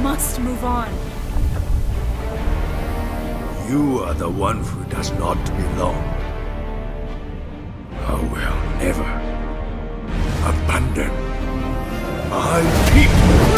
must move on. You are the one who does not belong. I will never abandon my people.